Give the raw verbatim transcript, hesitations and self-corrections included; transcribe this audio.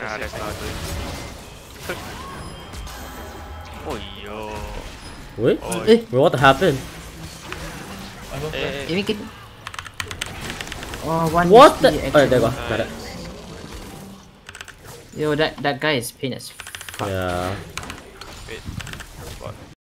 Ah, that's not good. Oh, yo. Wait, Oh. eh, what happened? Eh, Ini kita. Oh, one What the? H P Oh, there you go. actually. Got it. Yo, that that guy is pain as fuck. Yeah. wait. What?